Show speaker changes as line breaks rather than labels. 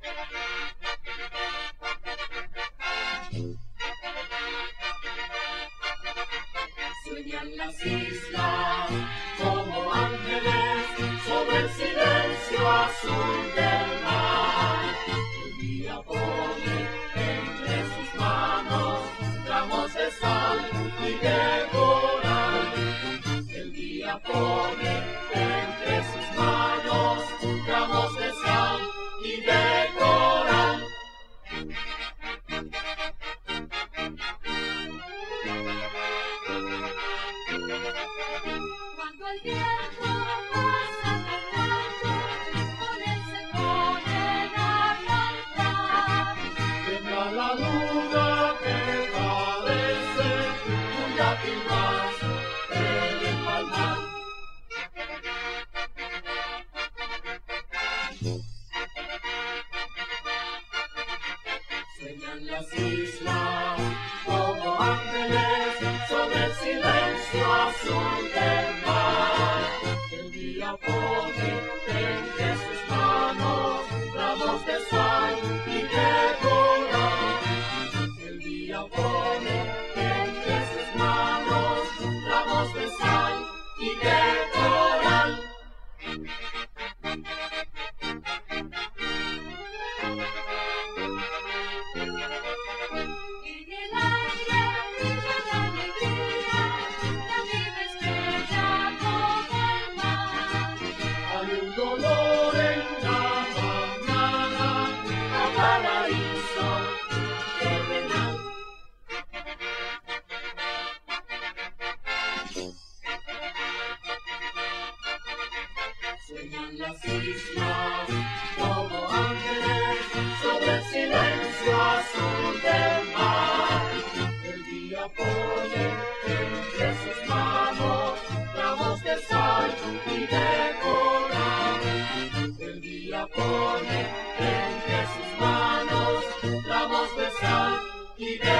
Sueñan las islas como ángeles sobre el silencio azul del mar. El día pone entre sus manos ramos de sal y de coral. El día pone entre sus manos ramos de sal y de coral.
Cuando el tiempo pasa cantando, con él se ponen a cantar.
Vendrá la luna que parece un lápiz más de empalmar. Sueñan las islas como ángeles sobre el silencio azul del mar. El día pone entre sus manos ramos de sal y de coral. El día pone entre sus manos ramos de sal y de coral.
En el aire brilla la alegría, la viva estrella como el mar.
Hay un dolor en la mañana, a paraíso terrenal. Sueñan las islas como ángeles sobre el silencio azul del mar. El día pone entre sus manos ramos de sal y de coral. El día pone entre sus manos ramos de sal y de